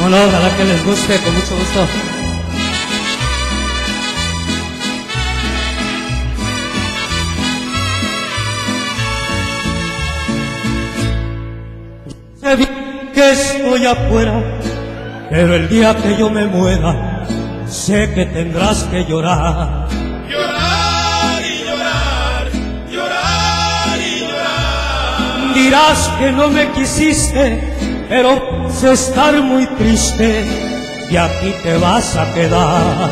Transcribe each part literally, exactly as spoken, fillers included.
Bueno, ojalá que les guste, con mucho gusto. Sé bien que estoy afuera, pero el día que yo me muera, sé que tendrás que llorar. Llorar y llorar, llorar y llorar. Dirás que no me quisiste, pero sé estar muy triste y aquí te vas a quedar.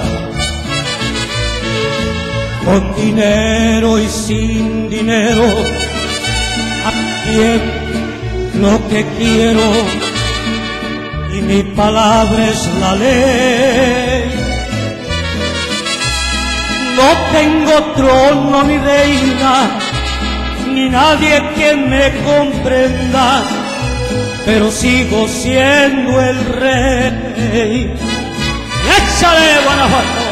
Con dinero y sin dinero, aquí lo que quiero y mi palabra es la ley. No tengo trono ni reina, ni nadie que me comprenda, pero sigo siendo el rey. ¡Échale, Guanajuato!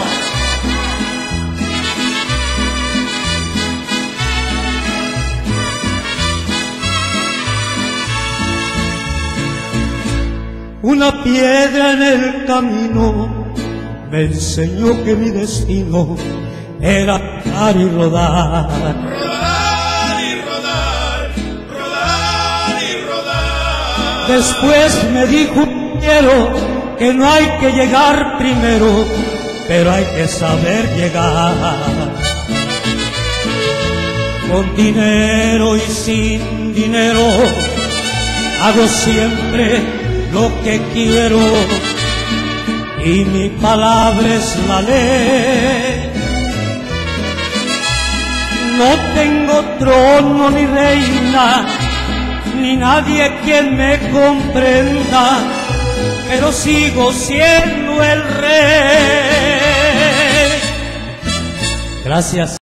Una piedra en el camino me enseñó que mi destino era rodar y rodar. Rodar y rodar, rodar y rodar. Después me dijo un quiero que no hay que llegar primero, pero hay que saber llegar. Con dinero y sin dinero hago siempre lo que quiero y mi palabra es la ley. No tengo trono ni reina, ni nadie quien me comprenda, pero sigo siendo el rey. Gracias.